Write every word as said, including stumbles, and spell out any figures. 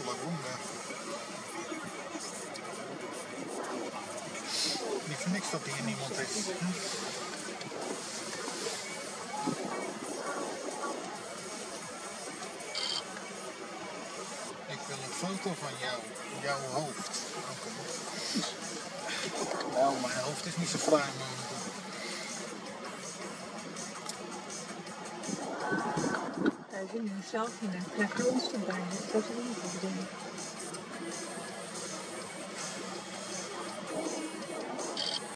waarom. Niet voor niks dat hier niemand is. Hm? Ik wil een foto van jou, jouw hoofd. Okay. Nou, mijn hoofd is niet zo fraai, man. Hij wil nu zelf in een plek rondste bijna. Dat is niet goed doen.